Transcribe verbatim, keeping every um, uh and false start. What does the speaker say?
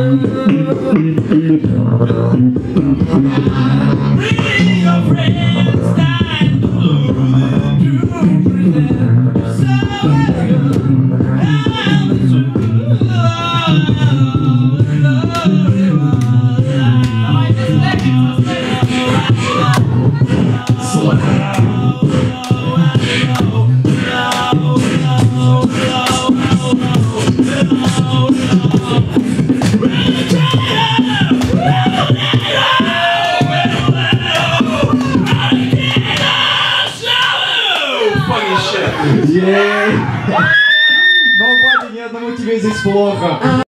your friends stand Ей! Но, Ваня, ни одному тебе здесь плохо.